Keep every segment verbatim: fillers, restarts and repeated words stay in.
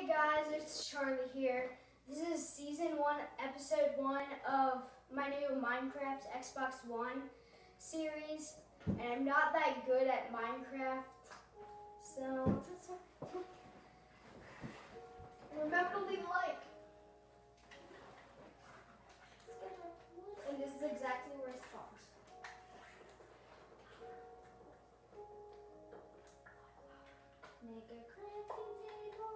Hey guys, it's Charlie here. This is season one, episode one of my new Minecraft Xbox One series. And I'm not that good at Minecraft, so remember to leave a like. And this is exactly where it starts. Make a crafting table.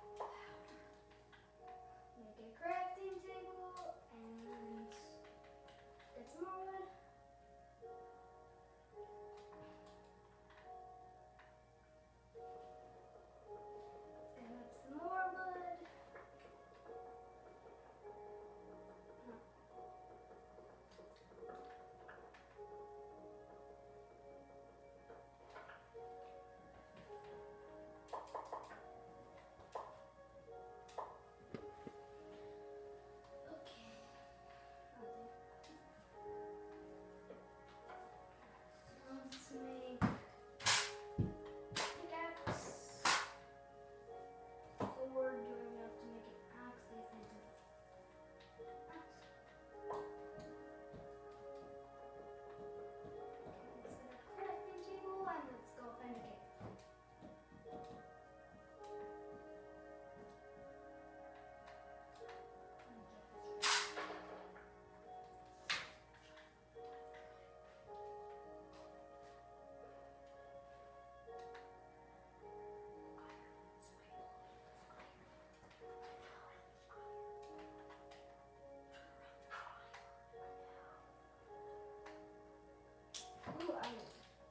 Make a crafting table and get some more wood. And up some more wood. Ooh, I know.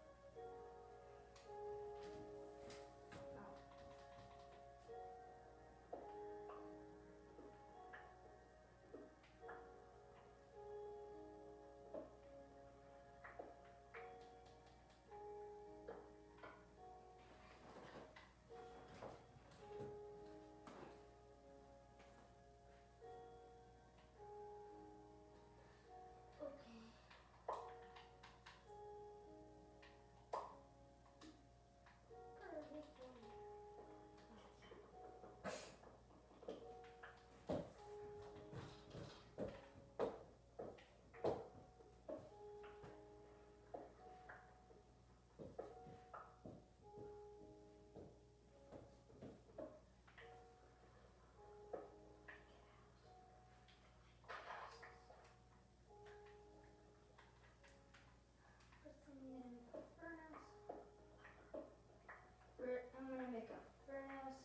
I'm gonna make a furnace.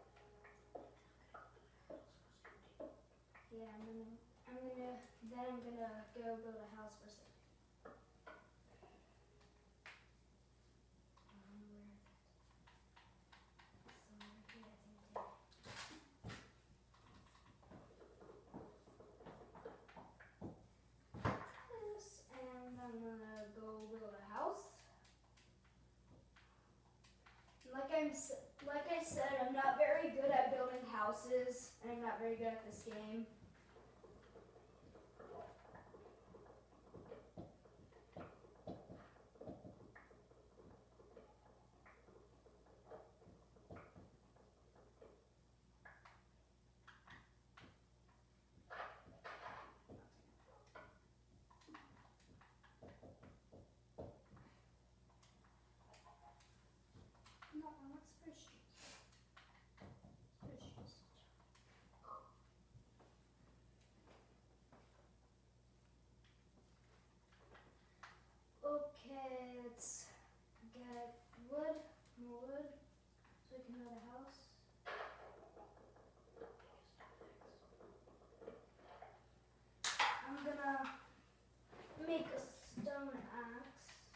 Yeah, I'm gonna, I'm gonna, then I'm gonna go build a house for some. And I'm gonna go build a house. Like I'm, like I said, I'm not very good at building houses, and I'm not very good at this game. No, I want spreadsheets. Spreadsheets. Okay, let's get wood, more wood, so we can build a house. I'm gonna make a stone axe.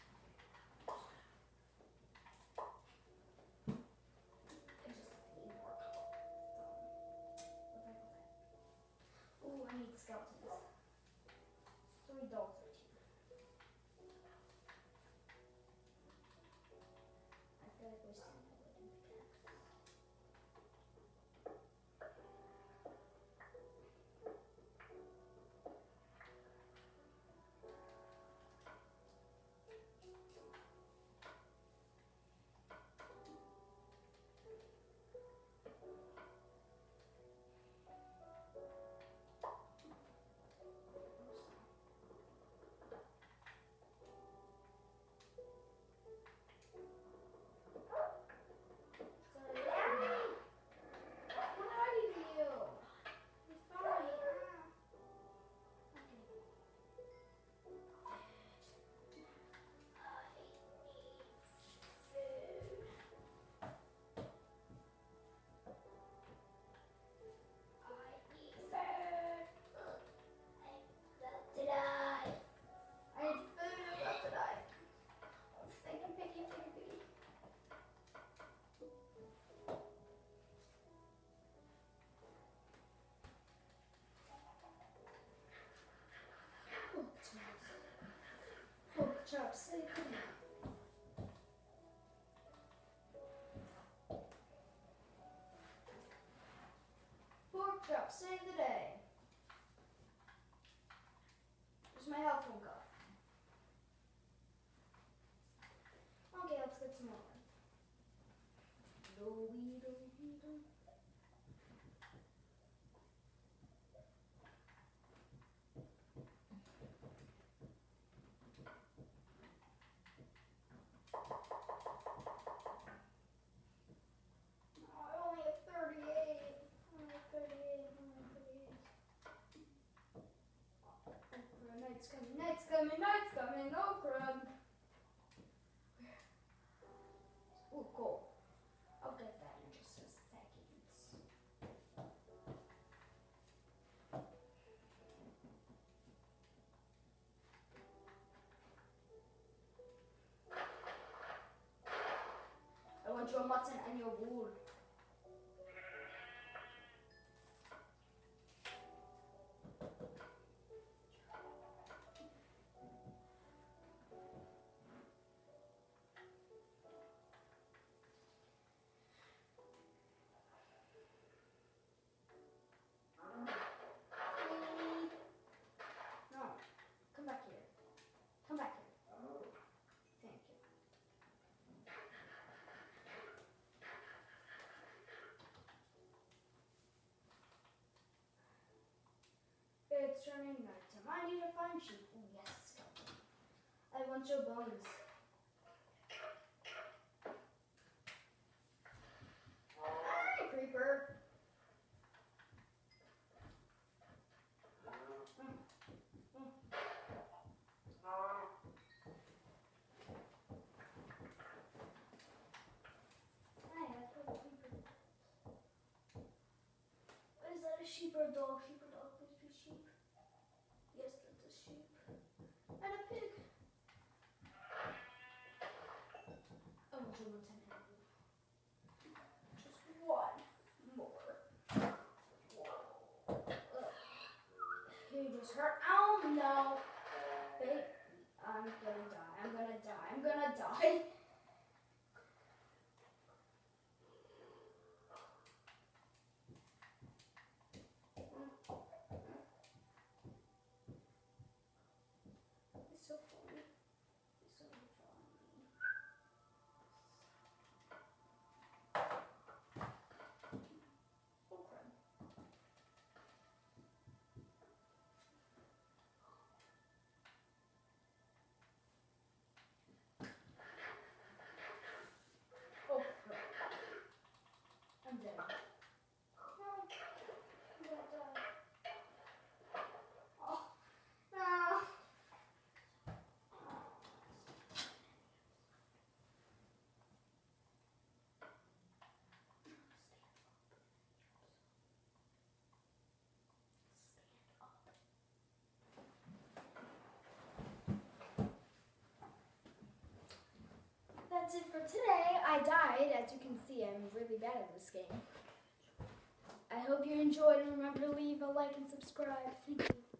I just need more cobblestone. Ooh, I need skeletons. Three dogs right here. I feel like we're seeing a wooden pickaxe. save the day. Where's my health one go? Okay, let's get some more. Night's coming, night's coming, night's coming, oh crud. Oh, cool. I'll get that in just a second. I want your mutton and your wool. It's turning nighttime. I need to find sheep. Oh yes, I want your bones. Hi, creeper. Mm. Mm. Hi, I put a creeper. Is that a sheep or a dog? Sheep or dog? Please be sheep. Yes, that's a sheep. And a pig. Oh, which one was just one more. Ugh. He just hurt. Oh no. Babe, I'm gonna die. I'm gonna die. I'm gonna die. It's so funny. It's so funny. Oh crap. Oh crap. I'm dead. No. I'm gonna die. Oh. No. That's it for today. I died. As you can see, I'm really bad at this game. I hope you enjoyed and remember to leave a like and subscribe. Thank you.